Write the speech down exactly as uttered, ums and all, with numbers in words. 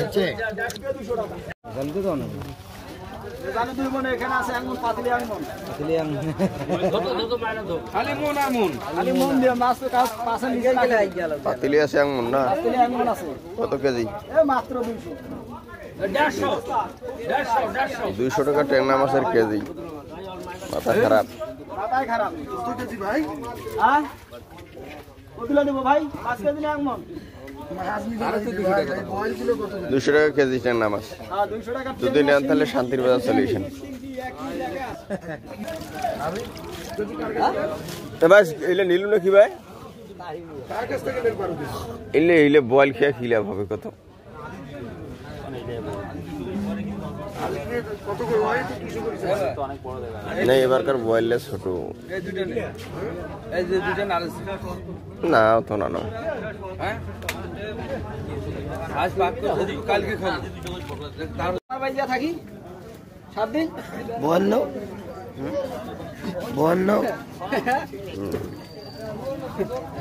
হচ্ছে জলদি তো না জানো দুই মন এখানে আছে আঙ্গুল পাতলি আঙ্গুল পাতলি আঙ্গুল ধরো ধরো মারা দাও খালি মন আমন খালি মন দিয়ে মাছ তো কাজ পাশে নিয়ে গেল পাতিলি আছে আঙ্গুল না পাতলি আঙ্গুল আছে কত কেজি এ মাত্র দুইশো দেড়শো দেড়শো দেড়শো দুইশো টাকা ট্যাংরা মাছের কেজি মাথা খারাপ মাথায় খারাপ কত কেজি ভাই হ্যাঁ কতলা দেব ভাই পাঁচ কেজি না আঙ্গুল দুশো টাকা কেজি ট্যাংরা মাছ যদি নেন তাহলে শান্তির বাজার সলিউশন ভাই এলে নিলু না কি ভাই এলে এলে বয়েল খেয়ে কি লাভ হবে কত না এবারকার বয়েলটা ছোট না তো না না আজ পাক করে কালকে খাবো আর ভাই যা থাকি সাত দিন বন্ন বন্ন